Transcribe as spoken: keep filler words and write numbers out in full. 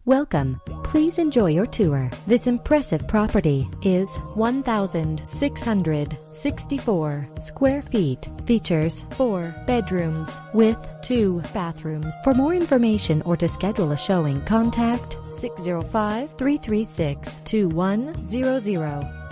Welcome. Please enjoy your tour. This impressive property is one thousand six hundred sixty-four square feet. Features four bedrooms with two bathrooms. For more information or to schedule a showing, contact six zero five, three three six, two one zero zero.